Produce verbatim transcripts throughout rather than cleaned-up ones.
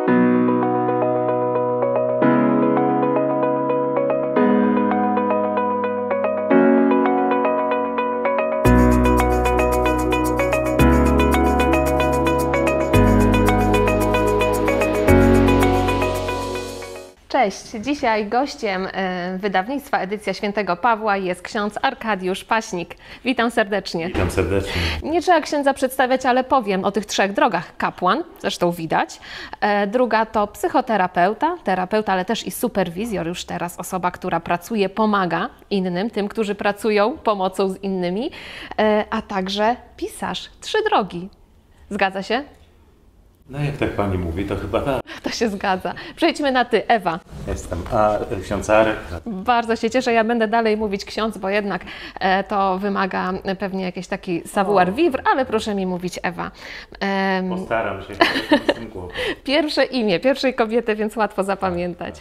Cześć! Dzisiaj gościem wydawnictwa Edycja Świętego Pawła jest ksiądz Arkadiusz Paśnik. Witam serdecznie. Witam serdecznie. Nie trzeba księdza przedstawiać, ale powiem o tych trzech drogach. Kapłan, zresztą widać. Druga to psychoterapeuta, terapeuta, ale też i superwizjor, już teraz osoba, która pracuje, pomaga innym, tym, którzy pracują pomocą z innymi, a także pisarz. Trzy drogi. Zgadza się? No jak tak pani mówi, to chyba tak. To się zgadza. Przejdźmy na ty, Ewa. Jestem a, ksiądz Arek. Bardzo się cieszę, ja będę dalej mówić ksiądz, bo jednak e, to wymaga pewnie jakiś taki savoir vivre, ale proszę mi mówić Ewa. E, Postaram się. Z tym głową. Pierwsze imię, pierwszej kobiety, więc łatwo zapamiętać.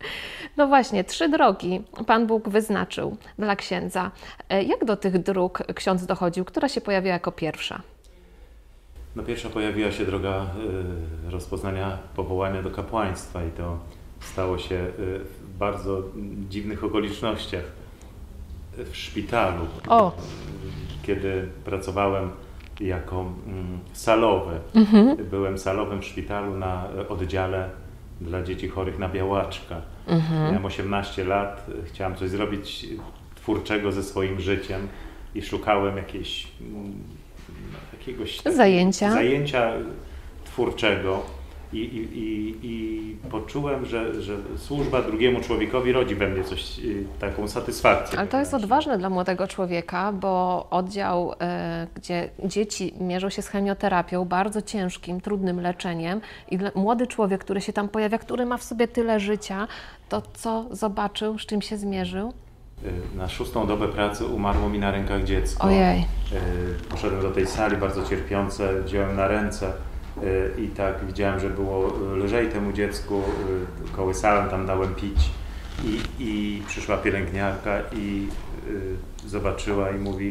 No właśnie, trzy drogi Pan Bóg wyznaczył dla księdza. E, jak do tych dróg ksiądz dochodził? Która się pojawiła jako pierwsza? No pierwsza pojawiła się droga y, rozpoznania powołania do kapłaństwa i to stało się y, w bardzo dziwnych okolicznościach w szpitalu. O. Kiedy pracowałem jako mm, salowy. Mhm. Byłem salowym w szpitalu na oddziale dla dzieci chorych na białaczka. Mhm. Miałem osiemnaście lat, chciałem coś zrobić twórczego ze swoim życiem i szukałem jakiejś jakiegoś zajęcia. zajęcia twórczego i, i, i, i poczułem, że, że służba drugiemu człowiekowi rodzi we mnie coś, taką satysfakcję. Ale to jest odważne dla młodego człowieka, bo oddział, y, gdzie dzieci mierzą się z chemioterapią, bardzo ciężkim, trudnym leczeniem i młody człowiek, który się tam pojawia, który ma w sobie tyle życia, to co zobaczył, z czym się zmierzył? Na szóstą dobę pracy umarło mi na rękach dziecko. Ojej. Poszedłem do tej sali bardzo cierpiące, wziąłem na ręce i tak widziałem, że było lżej temu dziecku, kołysałem, tam dałem pić i, i przyszła pielęgniarka i zobaczyła i mówi,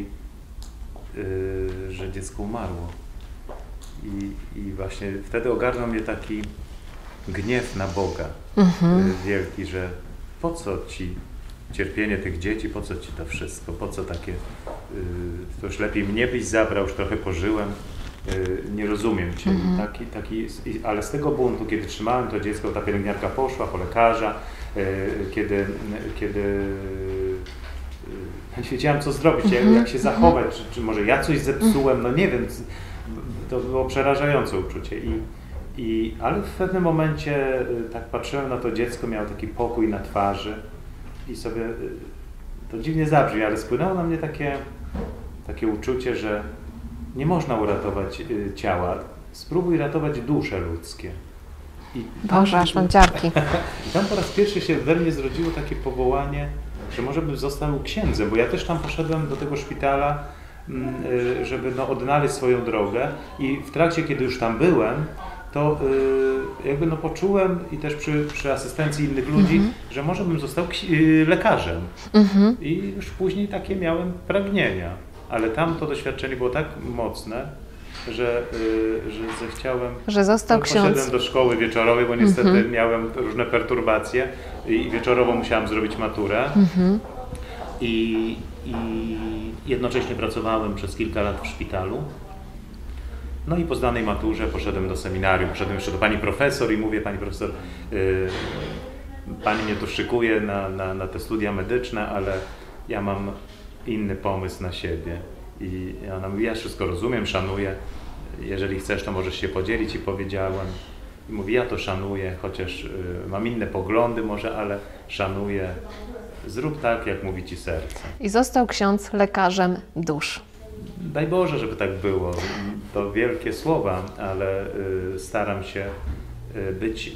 że dziecko umarło. I, i właśnie wtedy ogarnął mnie taki gniew na Boga mhm. wielki, że po co ci cierpienie tych dzieci, po co ci to wszystko, po co takie, yy, to już lepiej mnie byś zabrał, już trochę pożyłem, yy, nie rozumiem cię. Mm-hmm. taki, taki, ale z tego buntu, kiedy trzymałem to dziecko, ta pielęgniarka poszła po lekarza, yy, kiedy, kiedy yy, nie wiedziałem co zrobić, mm-hmm. jak się zachować, czy, czy może ja coś zepsułem, no nie wiem, to było przerażające uczucie. I, i, ale w pewnym momencie yy, tak patrzyłem na to dziecko, miało taki pokój na twarzy. I sobie, to dziwnie zabrzmi, ale spłynęło na mnie takie, takie uczucie, że nie można uratować ciała, spróbuj ratować dusze ludzkie. I Boże, aż mam ciarki. I tam po raz pierwszy się we mnie zrodziło takie powołanie, że może bym został księdzem, bo ja też tam poszedłem do tego szpitala, żeby no, odnaleźć swoją drogę i w trakcie, kiedy już tam byłem, to y, jakby no poczułem i też przy, przy asystencji innych ludzi, mm-hmm. że może bym został y, lekarzem. Mm-hmm. I już później takie miałem pragnienia. Ale tam to doświadczenie było tak mocne, że, y, że zechciałem... Że został ksiądz. Poszedłem do szkoły wieczorowej, bo niestety mm-hmm. miałem różne perturbacje i wieczorowo musiałem zrobić maturę. Mm-hmm. I, I jednocześnie pracowałem przez kilka lat w szpitalu. No i po zdanej maturze poszedłem do seminarium, poszedłem jeszcze do pani profesor i mówię, pani profesor, yy, pani mnie tu szykuje na, na, na te studia medyczne, ale ja mam inny pomysł na siebie. I ona mówi, ja wszystko rozumiem, szanuję, jeżeli chcesz, to możesz się podzielić i powiedziałem. I mówi, ja to szanuję, chociaż yy, mam inne poglądy może, ale szanuję, zrób tak, jak mówi ci serce. I został ksiądz lekarzem dusz. Daj Boże, żeby tak było. To wielkie słowa, ale y, staram się y, być,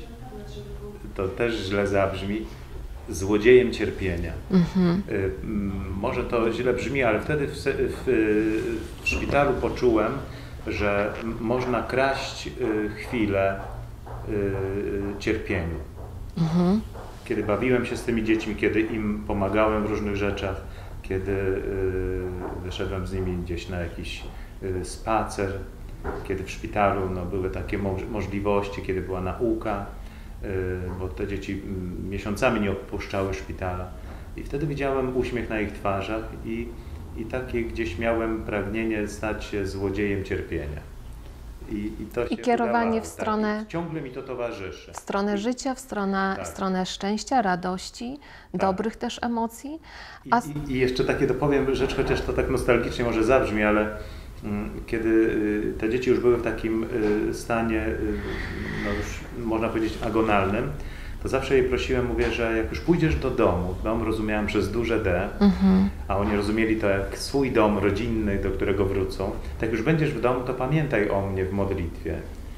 to też źle zabrzmi, złodziejem cierpienia. Mm-hmm. y, y, może to źle brzmi, ale wtedy w, w, w szpitalu poczułem, że można kraść y, chwilę y, cierpieniu. Mm-hmm. Kiedy bawiłem się z tymi dziećmi, kiedy im pomagałem w różnych rzeczach, kiedy y, wyszedłem z nimi gdzieś na jakiś y, spacer, kiedy w szpitalu no, były takie mo możliwości, kiedy była nauka, yy, bo te dzieci miesiącami nie opuszczały szpitala. I wtedy widziałem uśmiech na ich twarzach i, i takie gdzieś miałem pragnienie stać się złodziejem cierpienia. I, i, to I się kierowanie wydawało, w stronę, tak, ciągle mi to towarzyszy. w stronę I, życia, w stronę, tak. w stronę szczęścia, radości, Tak. dobrych też emocji. A... I, I jeszcze takie dopowiem rzecz, chociaż to tak nostalgicznie może zabrzmi, ale mm, kiedy y, te dzieci już były w takim y, stanie, y, no już można powiedzieć agonalnym, to zawsze jej prosiłem, mówię, że jak już pójdziesz do domu, dom rozumiałem przez duże D, Mhm. a oni rozumieli to jak swój dom rodzinny, do którego wrócą, tak już będziesz w domu, to pamiętaj o mnie w modlitwie.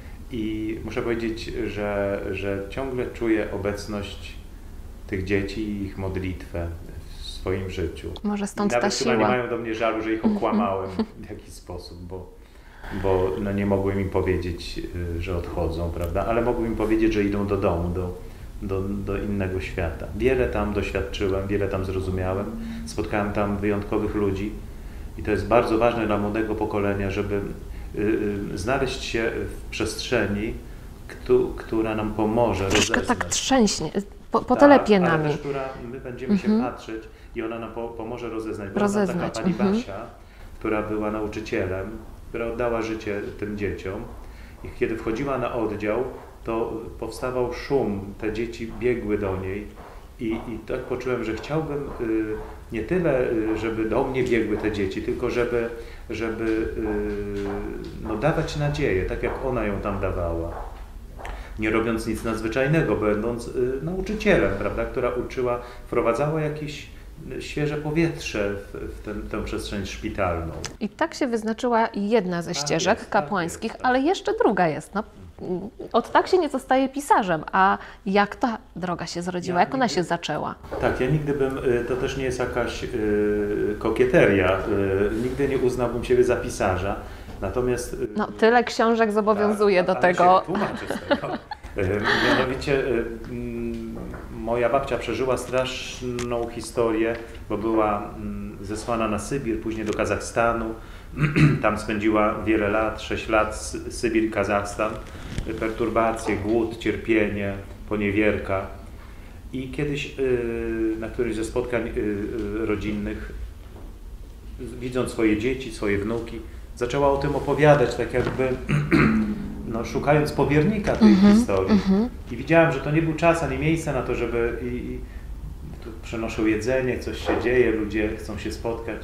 I muszę powiedzieć, że, że ciągle czuję obecność tych dzieci i ich modlitwę w swoim życiu. Może stąd I ta nawet chyba nie siła. mają do mnie żalu, że ich okłamałem w jakiś sposób, bo, bo no nie mogłem im powiedzieć, y, że odchodzą, prawda? Ale mogłem im powiedzieć, że idą do domu, do, do, do innego świata. Wiele tam doświadczyłem, wiele tam zrozumiałem, spotkałem tam wyjątkowych ludzi i to jest bardzo ważne dla młodego pokolenia, żeby y, y, znaleźć się w przestrzeni, któ- która nam pomoże Troszkę rozeznać. tak trzęśnie, po, Tak, potelepie ale nami. też, która my będziemy Mhm. się patrzeć i ona nam po, pomoże rozeznać. Była Rozeznać, tam taka pani mhm. Basia, która była nauczycielem, która oddała życie tym dzieciom i kiedy wchodziła na oddział, to powstawał szum, te dzieci biegły do niej i, i tak poczułem, że chciałbym y, nie tyle, y, żeby do mnie biegły te dzieci, tylko żeby, żeby y, no, dawać nadzieję, tak jak ona ją tam dawała. Nie robiąc nic nadzwyczajnego, będąc y, nauczycielem, prawda, która uczyła, wprowadzała jakieś y, świeże powietrze w, w ten, tę przestrzeń szpitalną. I tak się wyznaczyła jedna ze Tak ścieżek jest, tak kapłańskich, jest, tak. ale jeszcze druga jest. No, od tak się nie zostaje pisarzem. A jak ta droga się zrodziła? Ja Jak ona nigdy- się zaczęła? Tak, ja nigdy bym, y, to też nie jest jakaś y, kokieteria, y, nigdy nie uznałbym siebie za pisarza, natomiast... y, No, tyle książek zobowiązuje tak, do ale tego. się tłumaczę z tego. Y, Mianowicie y, mm, moja babcia przeżyła straszną historię, bo była mm, zesłana na Sybir, później do Kazachstanu. Tam spędziła wiele lat, sześć lat, Sy- Sybir, Kazachstan, y, perturbacje, głód, cierpienie, poniewierka. I kiedyś y, na którymś ze spotkań y, y, rodzinnych, widząc swoje dzieci, swoje wnuki, zaczęła o tym opowiadać, tak jakby no, szukając powiernika tej Mhm, historii. mhm. I widziałem, że to nie był czas ani miejsce na to, żeby i, i tu przenoszą jedzenie, coś się dzieje, ludzie chcą się spotkać.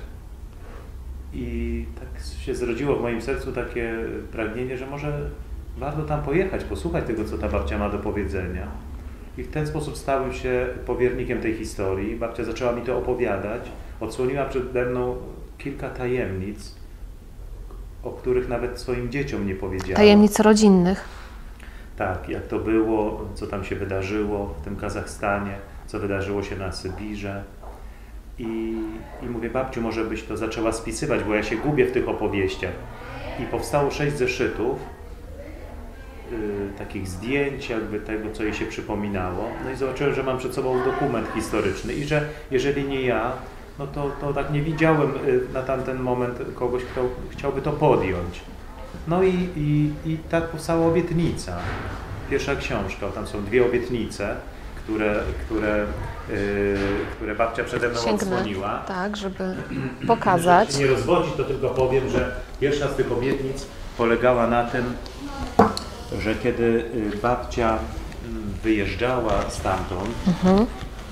I tak się zrodziło w moim sercu takie pragnienie, że może warto tam pojechać, posłuchać tego, co ta babcia ma do powiedzenia. I w ten sposób stałem się powiernikiem tej historii. Babcia zaczęła mi to opowiadać. Odsłoniła przede mną kilka tajemnic, o których nawet swoim dzieciom nie powiedziała. Tajemnic rodzinnych. Tak, jak to było, co tam się wydarzyło w tym Kazachstanie, co wydarzyło się na Sybirze. I, I mówię, babciu, może byś to zaczęła spisywać, bo ja się gubię w tych opowieściach. I powstało sześć zeszytów, yy, takich zdjęć jakby tego, co jej się przypominało. No i zobaczyłem, że mam przed sobą dokument historyczny i że jeżeli nie ja, no to, to tak nie widziałem yy, na tamten moment kogoś, kto chciałby to podjąć. No i, i, i tak powstała obietnica. Pierwsza książka, tam są dwie obietnice, które, które, yy, które babcia przede mną Sięgnę, odsłoniła. tak, żeby pokazać. Żeby się nie rozwodzić, to tylko powiem, że pierwsza z tych obietnic polegała na tym, że kiedy y, babcia mm, wyjeżdżała stamtąd, Mhm. y,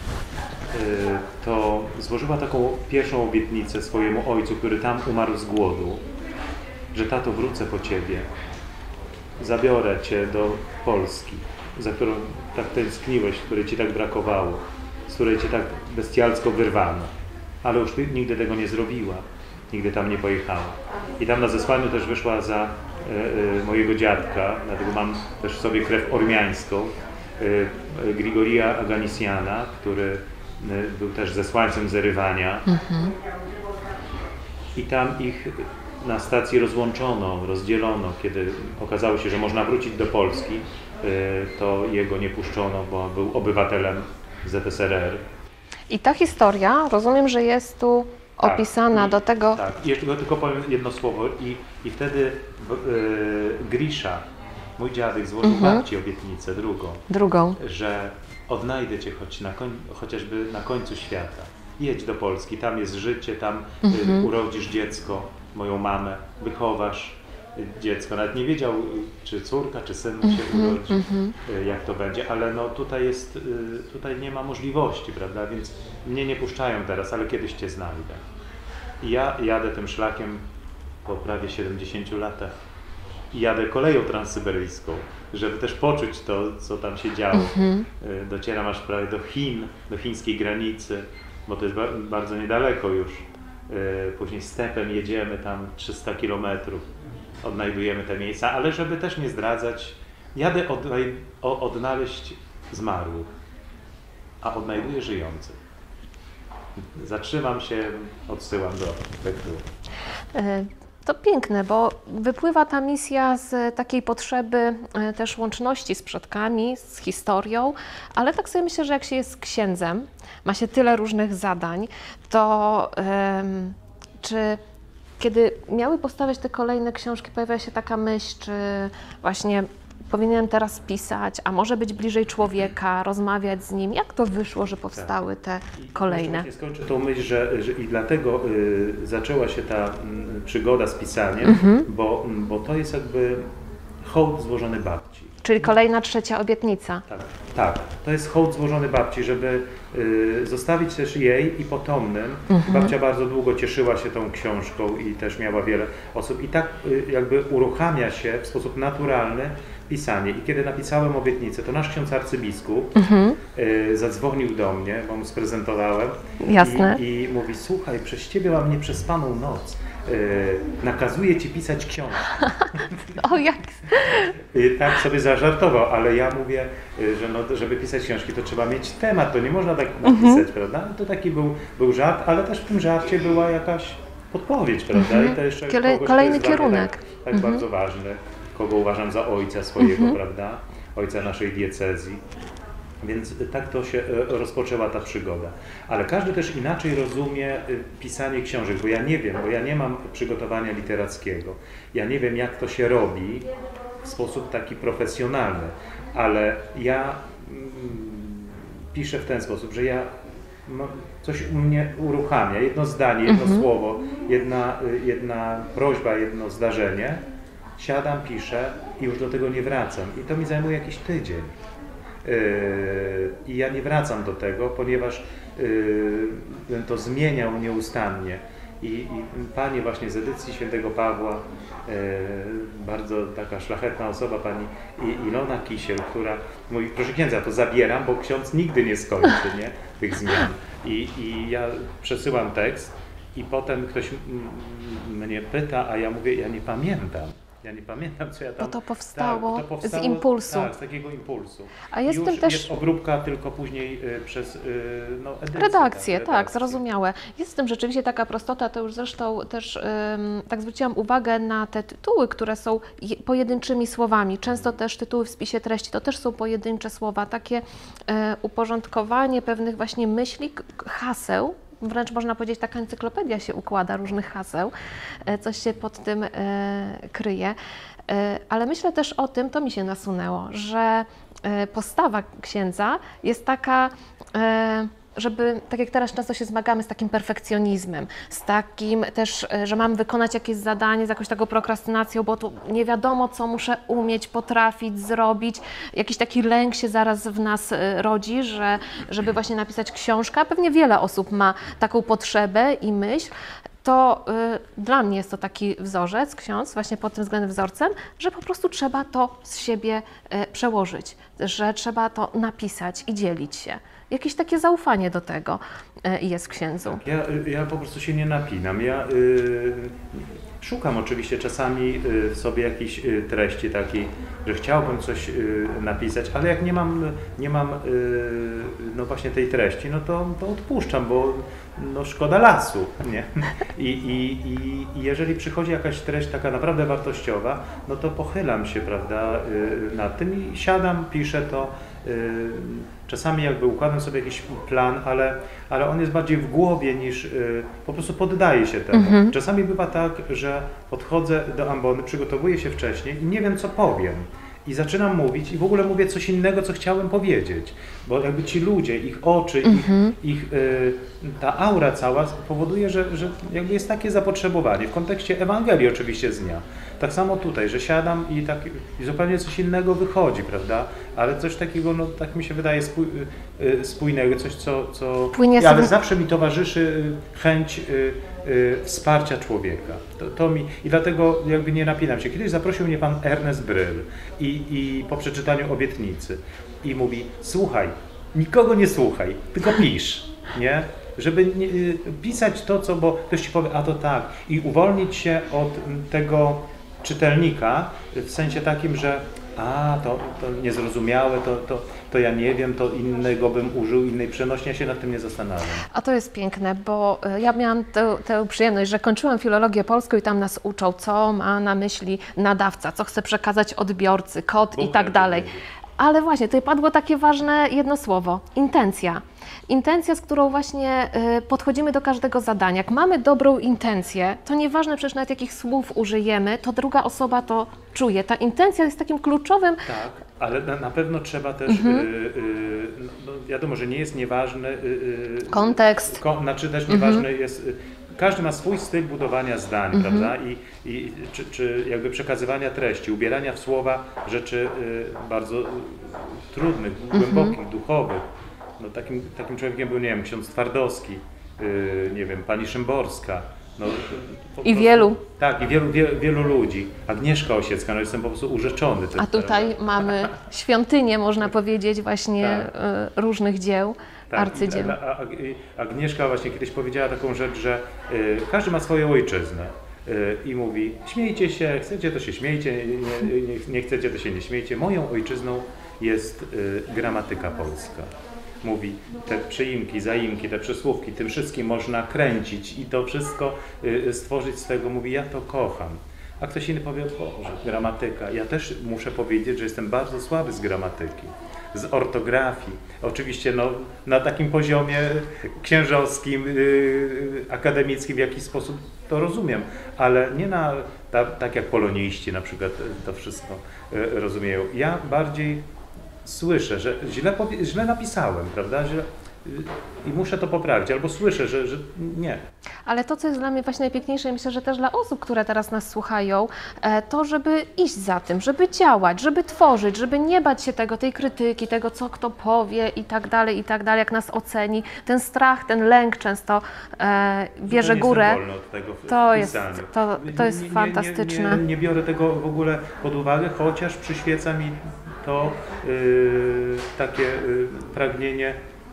to złożyła taką pierwszą obietnicę swojemu ojcu, który tam umarł z głodu, że tato, wrócę po ciebie, zabiorę cię do Polski, za którą tak tęskniłeś, której ci tak brakowało, z której cię tak bestialsko wyrwano. Ale już ty nigdy tego nie zrobiła, nigdy tam nie pojechała. I tam na zesłaniu też wyszła za e, e, mojego dziadka, dlatego mam też w sobie krew ormiańską, e, e, Grigoria Aganisiana, który e, był też zesłańcem Zerywania. Mhm. I tam ich na stacji rozłączono, rozdzielono. Kiedy okazało się, że można wrócić do Polski, to jego nie puszczono, bo był obywatelem Z S R R. I ta historia, rozumiem, że jest tu opisana tak, do tego... Tak, i jeszcze tylko powiem jedno słowo i, i wtedy yy, Grisza, mój dziadek, złożył mhm. babci obietnicę, drugą, drugą, że odnajdę cię choć na koń, chociażby na końcu świata. Jedź do Polski, tam jest życie, tam mhm. y, urodzisz dziecko, moją mamę, wychowasz dziecko. Nawet nie wiedział, czy córka, czy syn mu się mhm. urodzi, mhm. y, jak to będzie, ale no tutaj jest, y, tutaj nie ma możliwości, prawda, więc mnie nie puszczają teraz, ale kiedyś cię znajdę. I ja jadę tym szlakiem po prawie siedemdziesięciu latach i jadę koleją transsyberyjską, żeby też poczuć to, co tam się działo. Mhm. Y, docieram aż prawie do Chin, do chińskiej granicy, bo to jest ba bardzo niedaleko już. Yy, później stepem jedziemy tam trzysta kilometrów, odnajdujemy te miejsca, ale żeby też nie zdradzać, jadę od, o, odnaleźć zmarłych, a odnajduję żyjących. Zatrzymam się, odsyłam do lektury. To piękne, bo wypływa ta misja z takiej potrzeby też łączności z przodkami, z historią, ale tak sobie myślę, że jak się jest księdzem, ma się tyle różnych zadań, to um, czy kiedy miały powstawać te kolejne książki, pojawia się taka myśl, czy właśnie powinienem teraz pisać, a może być bliżej człowieka, rozmawiać z nim. Jak to wyszło, że powstały te kolejne? I skończę tą myśl, że, że i dlatego y, zaczęła się ta y, przygoda z pisaniem, mm-hmm. bo, bo to jest jakby hołd złożony babci. Czyli kolejna trzecia obietnica. Tak, tak. To jest hołd złożony babci, żeby y, zostawić też jej i potomnym. Mm-hmm. Babcia bardzo długo cieszyła się tą książką i też miała wiele osób. I tak y, jakby uruchamia się w sposób naturalny pisanie. I kiedy napisałem obietnicę, to nasz ksiądz arcybiskup mm-hmm. y, zadzwonił do mnie, bo mu sprezentowałem. Jasne. I, i mówi, słuchaj, przez ciebie mam nieprzespaną noc. Yy, nakazuje ci pisać książkę. O jak? I tak sobie zażartował, ale ja mówię, że no, żeby pisać książki, to trzeba mieć temat, to nie można tak napisać, mm-hmm. prawda? To taki był, był żart, ale też w tym żarcie była jakaś podpowiedź, prawda? Mm-hmm. I to jeszcze Kiele, kogoś, kolejny kierunek. Tak, tak mm-hmm. bardzo ważny, kogo uważam za ojca swojego, mm-hmm. prawda? Ojca naszej diecezji. Więc tak to się rozpoczęła ta przygoda. Ale każdy też inaczej rozumie pisanie książek, bo ja nie wiem, bo ja nie mam przygotowania literackiego. Ja nie wiem, jak to się robi w sposób taki profesjonalny, ale ja mm, piszę w ten sposób, że ja no, coś u mnie uruchamia, jedno zdanie, jedno mhm. słowo, jedna, jedna prośba, jedno zdarzenie, siadam, piszę i już do tego nie wracam. I to mi zajmuje jakiś tydzień. I ja nie wracam do tego, ponieważ bym to zmieniał nieustannie. I, i pani właśnie z edycji Świętego Pawła, bardzo taka szlachetna osoba, pani Ilona Kisiel, która mówi, proszę księdza, to zabieram, bo ksiądz nigdy nie skończy, nie, tych zmian. I, i ja przesyłam tekst i potem ktoś mnie pyta, a ja mówię, ja nie pamiętam. Ja nie pamiętam, co ja tam... Bo to powstało, tak, to powstało z impulsu. Tak, z takiego impulsu. A jest Już tym też... jest obróbka tylko później y, przez y, no, edycję. Redakcję, tak, tak, zrozumiałe. Jest w tym rzeczywiście taka prostota, to już zresztą też ym, tak zwróciłam uwagę na te tytuły, które są je, pojedynczymi słowami. Często też tytuły w spisie treści to też są pojedyncze słowa, takie y, uporządkowanie pewnych właśnie myśli, haseł. Wręcz można powiedzieć, taka encyklopedia się układa różnych haseł, coś się pod tym e, kryje. E, ale myślę też o tym, to mi się nasunęło, że e, postawa księdza jest taka, e, żeby, tak jak teraz często się zmagamy z takim perfekcjonizmem, z takim też, że mam wykonać jakieś zadanie, z jakąś taką prokrastynacją, bo tu nie wiadomo, co muszę umieć, potrafić, zrobić. Jakiś taki lęk się zaraz w nas rodzi, że żeby właśnie napisać książkę, pewnie wiele osób ma taką potrzebę i myśl, to y, dla mnie jest to taki wzorzec, ksiądz, właśnie pod tym względem wzorcem, że po prostu trzeba to z siebie y, przełożyć, że trzeba to napisać i dzielić się. Jakieś takie zaufanie do tego y, jest w księdzu. Ja, ja po prostu się nie napinam. Ja y, szukam oczywiście czasami y, w sobie jakiejś y, treści takiej, że chciałbym coś y, napisać, ale jak nie mam, nie mam y, no właśnie tej treści, no to, to odpuszczam, bo no szkoda lasu, nie? I, i, i, I jeżeli przychodzi jakaś treść taka naprawdę wartościowa, no to pochylam się, prawda, y, nad tym i siadam, piszę to. czasami jakby układam sobie jakiś plan, ale, ale on jest bardziej w głowie niż po prostu poddaję się temu. Mhm. Czasami bywa tak, że podchodzę do ambony, przygotowuję się wcześniej i nie wiem, co powiem. I zaczynam mówić i w ogóle mówię coś innego, co chciałem powiedzieć. Bo jakby ci ludzie, ich oczy, mm-hmm. ich, ich y, ta aura cała powoduje, że, że jakby jest takie zapotrzebowanie. W kontekście Ewangelii oczywiście z dnia. Tak samo tutaj, że siadam i, tak, i zupełnie coś innego wychodzi, prawda? Ale coś takiego, no tak mi się wydaje, spój, y, spójnego, coś co... co Płynie ale sobie... zawsze mi towarzyszy chęć y, y, wsparcia człowieka. To, to mi, I dlatego jakby nie napinam się. Kiedyś zaprosił mnie pan Ernest Bryl i, i po przeczytaniu obietnicy i mówi, słuchaj, nikogo nie słuchaj, tylko pisz, nie? Żeby nie, pisać to, co, bo ktoś ci powie, a to tak, i uwolnić się od tego czytelnika w sensie takim, że a, to, to niezrozumiałe, to, to, to ja nie wiem, to innego bym użył, innej przenośni, ja się nad tym nie zastanawiam. A to jest piękne, bo ja miałam tę, tę przyjemność, że kończyłam filologię polską i tam nas uczą, co ma na myśli nadawca, co chce przekazać odbiorcy, kod Bóg i tak dalej. Ale właśnie, tutaj padło takie ważne jedno słowo, intencja. Intencja, z którą właśnie y, podchodzimy do każdego zadania. Jak mamy dobrą intencję, to nieważne przecież nawet jakich słów użyjemy, to druga osoba to czuje. Ta intencja jest takim kluczowym... Tak, ale na, na pewno trzeba też, mhm. y, y, no, wiadomo, że nie jest nieważny... Y, y, kontekst. Ko, znaczy też nieważny mhm. jest... Y, każdy ma swój styl budowania zdań, mhm. prawda? I, i czy, czy jakby przekazywania treści, ubierania w słowa rzeczy y, bardzo y, trudnych, mhm. głębokich, duchowych. No, takim, takim człowiekiem był, nie wiem, ksiądz Twardowski, yy, nie wiem, pani Szymborska. No, I prostu, wielu. Tak, i wielu, wielu, wielu ludzi. Agnieszka Osiecka, no jestem po prostu urzeczony. A tutaj prawda? Mamy świątynię, można powiedzieć, właśnie tak. y, różnych dzieł, tak, arcydzieł. A, a, Agnieszka właśnie kiedyś powiedziała taką rzecz, że y, każdy ma swoją ojczyznę. Y, I mówi, śmiejcie się, chcecie to się śmiejcie, nie, nie, nie chcecie to się nie śmiejcie. Moją ojczyzną jest y, gramatyka polska. Mówi, te przyimki, zaimki, te przysłówki, tym wszystkim można kręcić i to wszystko y, stworzyć z tego. Mówi, ja to kocham. A ktoś inny powie, Boże, gramatyka. Ja też muszę powiedzieć, że jestem bardzo słaby z gramatyki, z ortografii. Oczywiście no, na takim poziomie księżowskim, yy, akademickim, w jakiś sposób to rozumiem, ale nie na, ta, tak jak poloniści na przykład to wszystko yy, rozumieją. Ja bardziej słyszę, że źle, powie, źle napisałem, prawda? Źle, i muszę to poprawić, albo słyszę, że, że nie. Ale to, co jest dla mnie właśnie najpiękniejsze, myślę, że też dla osób, które teraz nas słuchają, to żeby iść za tym, żeby działać, żeby tworzyć, żeby nie bać się tego, tej krytyki, tego, co kto powie i tak dalej, i tak dalej, jak nas oceni. Ten strach, ten lęk często e, bierze górę. Wolno od tego w to, jest, pisaniu. to, to jest nie, fantastyczne. Nie, nie, nie, nie biorę tego w ogóle pod uwagę, chociaż przyświeca mi to yy, takie yy, pragnienie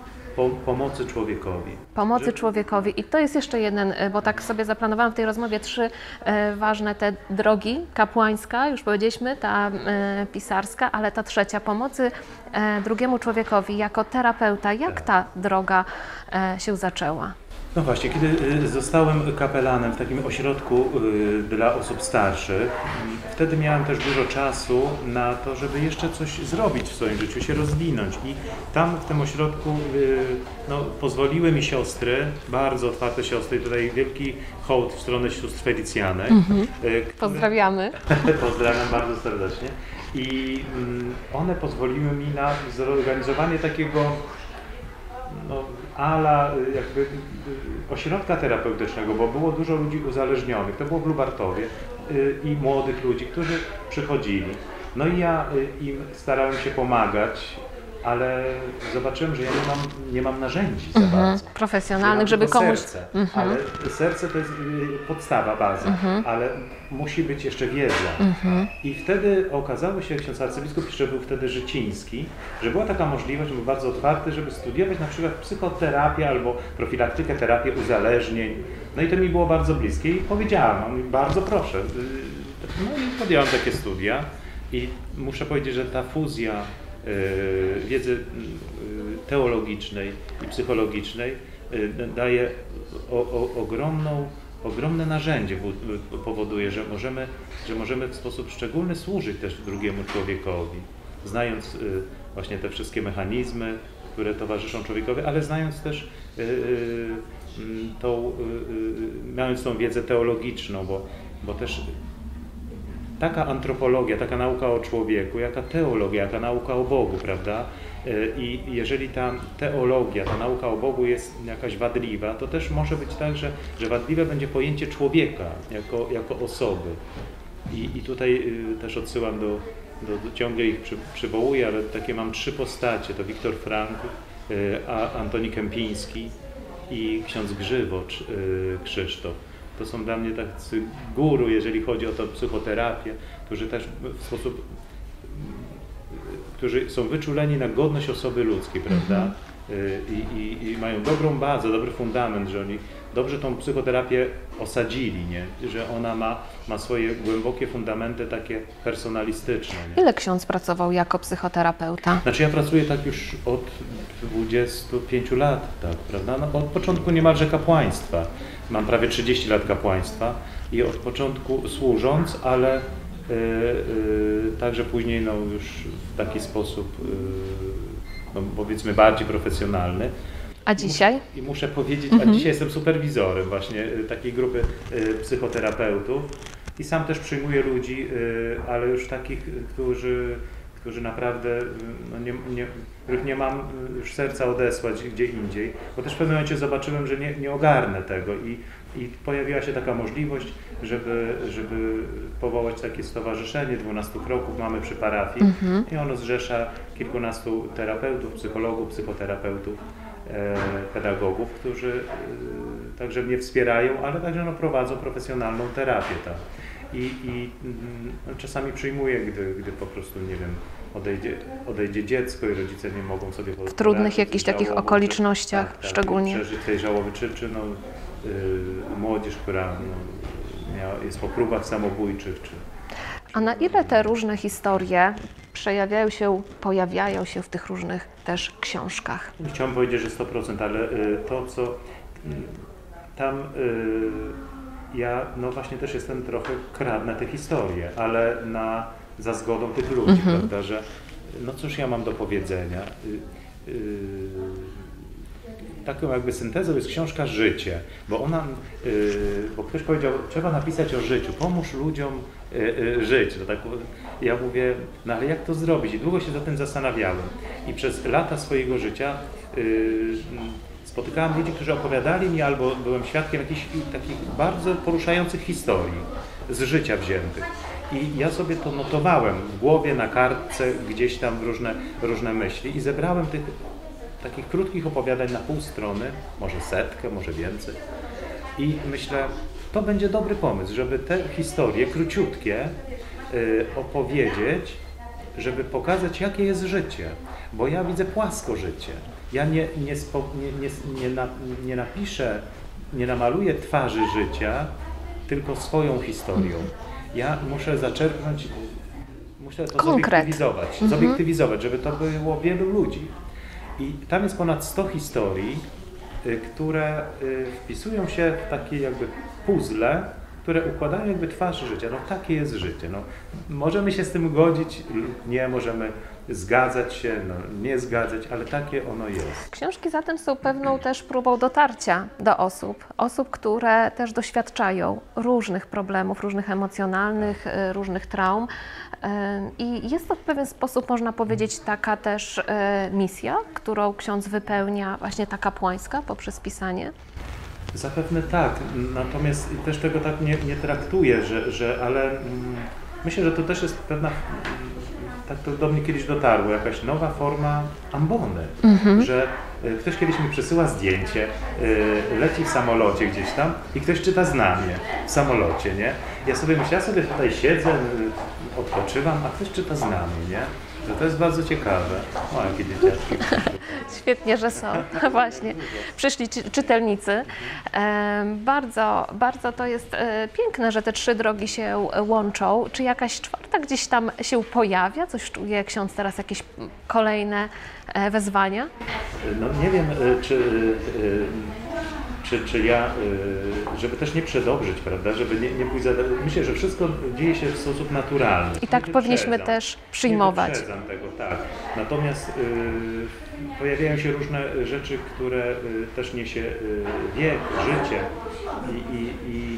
pomocy człowiekowi. Pomocy że... człowiekowi. I to jest jeszcze jeden, bo tak sobie zaplanowałam w tej rozmowie trzy e, ważne te drogi. Kapłańska, już powiedzieliśmy, ta e, pisarska, ale ta trzecia, pomocy e, drugiemu człowiekowi jako terapeuta. Jak tak. ta droga e, się zaczęła? No właśnie, kiedy zostałem kapelanem w takim ośrodku dla osób starszych, wtedy miałem też dużo czasu na to, żeby jeszcze coś zrobić w swoim życiu, się rozwinąć. I tam w tym ośrodku no, pozwoliły mi siostry, bardzo otwarte siostry, tutaj wielki hołd w stronę sióstr Felicjanek. Mm-hmm. Które... Pozdrawiamy. Pozdrawiam bardzo serdecznie. I one pozwoliły mi na zorganizowanie takiego no, ala jakby ośrodka terapeutycznego, bo było dużo ludzi uzależnionych, to było w Lubartowie i młodych ludzi, którzy przychodzili. No i ja im starałem się pomagać, ale zobaczyłem, że ja nie mam, nie mam narzędzi za mhm, bardzo. Profesjonalnych, żeby komuś... Serce, mhm. ale serce to jest podstawa, baza, mhm. ale musi być jeszcze wiedza. Mhm. I wtedy okazało się, ksiądz arcybiskup jeszcze był wtedy Życiński, że była taka możliwość, był bardzo otwarty, żeby studiować na przykład psychoterapię albo profilaktykę, terapię uzależnień. No i to mi było bardzo bliskie i powiedziałam, on mi, bardzo proszę. No i podjąłem takie studia i muszę powiedzieć, że ta fuzja wiedzy teologicznej i psychologicznej daje o, o, ogromną, ogromne narzędzie, powoduje, że możemy, że możemy w sposób szczególny służyć też drugiemu człowiekowi, znając właśnie te wszystkie mechanizmy, które towarzyszą człowiekowi, ale znając też yy, yy, tą, yy, mając tą wiedzę teologiczną, bo, bo też taka antropologia, taka nauka o człowieku, jaka teologia, jaka nauka o Bogu, prawda? I jeżeli ta teologia, ta nauka o Bogu jest jakaś wadliwa, to też może być tak, że, że wadliwe będzie pojęcie człowieka jako, jako osoby. I, i tutaj też odsyłam do, do, do ciągle ich przy, przywołuję, ale takie mam trzy postacie, to Wiktor Frankl, a Antoni Kępiński i ksiądz Grzywocz Krzysztof. To są dla mnie tacy guru, jeżeli chodzi o tę psychoterapię, którzy też w sposób, którzy są wyczuleni na godność osoby ludzkiej, prawda? I, i, i mają dobrą bazę, dobry fundament, że oni dobrze tą psychoterapię osadzili, nie? Że ona ma, ma swoje głębokie fundamenty takie personalistyczne. Nie? Ile ksiądz pracował jako psychoterapeuta? Znaczy ja pracuję tak już od dwudziestu pięciu lat, tak, prawda? No, od początku niemalże kapłaństwa. Mam prawie trzydzieści lat kapłaństwa i od początku służąc, ale yy, yy, także później no, już w taki sposób, yy, no, powiedzmy bardziej profesjonalny. A dzisiaj? I muszę powiedzieć, Mhm. a dzisiaj jestem superwizorem właśnie takiej grupy y, psychoterapeutów i sam też przyjmuję ludzi, y, ale już takich, którzy, którzy naprawdę, no nie, nie, których nie mam już serca odesłać gdzie indziej, bo też w pewnym momencie zobaczyłem, że nie, nie ogarnę tego i, i pojawiła się taka możliwość, żeby, żeby powołać takie stowarzyszenie dwunastu kroków mamy przy parafii Mhm. i ono zrzesza kilkunastu terapeutów, psychologów, psychoterapeutów, pedagogów, którzy y, także mnie wspierają, ale także no, prowadzą profesjonalną terapię. Tak. I, i no, czasami przyjmuję, gdy, gdy po prostu, nie wiem, odejdzie, odejdzie dziecko i rodzice nie mogą sobie w trudnych jakichś takich żałoby, okolicznościach tak, tak, szczególnie. przeżyć tej żałoby, czy, czy no, y, młodzież, która no, miała, jest po próbach samobójczych, czy A na ile te różne historie przejawiają się, pojawiają się w tych różnych też książkach? Chciałbym powiedzieć, że sto procent, ale y, to, co y, tam y, ja, no właśnie też jestem trochę kradnę te historie, ale na, za zgodą tych ludzi, Mhm. prawda, że no cóż ja mam do powiedzenia. Y, y, taką jakby syntezą jest książka Życie, bo ona, y, bo ktoś powiedział, trzeba napisać o życiu, pomóż ludziom y, y, żyć. To tak, ja mówię, no ale jak to zrobić? I długo się za tym zastanawiałem. I przez lata swojego życia y, spotykałem ludzi, którzy opowiadali mi, albo byłem świadkiem jakichś takich bardzo poruszających historii z życia wziętych. I ja sobie to notowałem w głowie, na kartce, gdzieś tam różne, różne myśli i zebrałem tych takich krótkich opowiadań na pół strony, może setkę, może więcej. I myślę, to będzie dobry pomysł, żeby te historie króciutkie y, opowiedzieć, żeby pokazać, jakie jest życie. Bo ja widzę płasko życie. Ja nie, nie, spo, nie, nie, nie, na, nie napiszę, nie namaluję twarzy życia, tylko swoją historią. Ja muszę zaczerpnąć, muszę to Konkret. zobiektywizować, Mhm. zobiektywizować, żeby to było wielu ludzi. I tam jest ponad sto historii, y, które y, wpisują się w takie jakby puzzle, które układają jakby twarz życia. No takie jest życie. No, możemy się z tym godzić, nie możemy zgadzać się, no, nie zgadzać, ale takie ono jest. Książki zatem są pewną też próbą dotarcia do osób, osób, które też doświadczają różnych problemów, różnych emocjonalnych, y, różnych traum. Y, I jest to w pewien sposób, można powiedzieć, taka też y, misja, którą ksiądz wypełnia, właśnie ta kapłańska poprzez pisanie. Zapewne tak, natomiast też tego tak nie, nie traktuję, że, że ale mm, myślę, że to też jest pewna, tak to do mnie kiedyś dotarło, jakaś nowa forma ambony, Mhm. że y, ktoś kiedyś mi przesyła zdjęcie, y, leci w samolocie gdzieś tam i ktoś czyta znamie w samolocie, nie? Ja sobie myślę, ja sobie tutaj siedzę, y, odpoczywam, a ktoś czyta znamie, nie? Że to jest bardzo ciekawe. O, jakie dzieciaczki. Świetnie, że są. Właśnie. Przyszli czy- czytelnicy. Em, Bardzo, bardzo to jest e, piękne, że te trzy drogi się łączą. Czy jakaś czwarta gdzieś tam się pojawia? Coś czuje ksiądz teraz, jakieś kolejne e, wezwania? No nie wiem, y, czy, y, czy czy, czy ja, y, żeby też nie przedobrzyć, prawda, żeby nie, nie pójść za... Myślę, że wszystko dzieje się w sposób naturalny. I tak Nie powinniśmy wyprzedzam. też przyjmować. Nie wyprzedzam tego, tak. Natomiast y, pojawiają się różne rzeczy, które y, też niesie y, wiek, życie i, i, i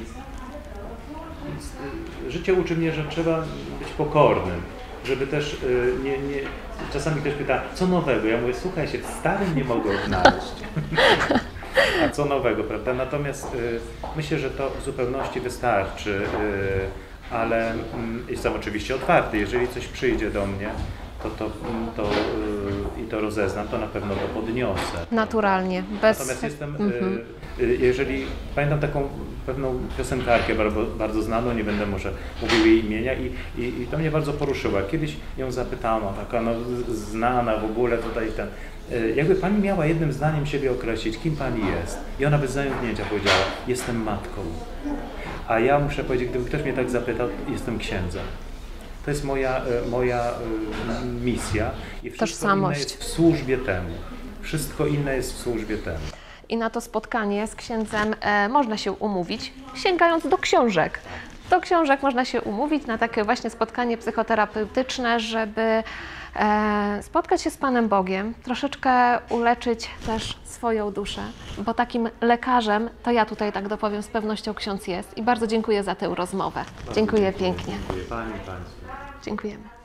y, życie uczy mnie, że trzeba być pokornym, żeby też y, nie, nie... Czasami ktoś pyta, co nowego? Ja mówię, słuchaj się, w starym nie mogę odnaleźć. A co nowego, prawda? Natomiast y, myślę, że to w zupełności wystarczy, y, ale y, jestem oczywiście otwarty. Jeżeli coś przyjdzie do mnie, to, to, to, y, i to rozeznam, to na pewno to podniosę. Naturalnie, bez... Natomiast jestem, Mhm. y, y, jeżeli pamiętam taką pewną piosenkarkę bardzo, bardzo znaną, nie będę może mówił jej imienia i, i, i to mnie bardzo poruszyła. Kiedyś ją zapytano, taka no, z- znana w ogóle tutaj ten, y, jakby pani miała jednym zdaniem siebie określić, kim pani jest. I ona bez zająknięcia powiedziała, jestem matką. A ja muszę powiedzieć, gdyby ktoś mnie tak zapytał, jestem księdzem. To jest moja, y, moja y, misja i wszystko Tożsamość. inne jest w służbie temu. Wszystko inne jest w służbie temu. I na to spotkanie z księdzem e, można się umówić, sięgając do książek. Do książek można się umówić na takie właśnie spotkanie psychoterapeutyczne, żeby e, spotkać się z Panem Bogiem, troszeczkę uleczyć też swoją duszę, bo takim lekarzem, to ja tutaj tak dopowiem, z pewnością ksiądz jest i bardzo dziękuję za tę rozmowę. Dziękuję pięknie. Dziękuję Pani, Państwu. Dziękujemy.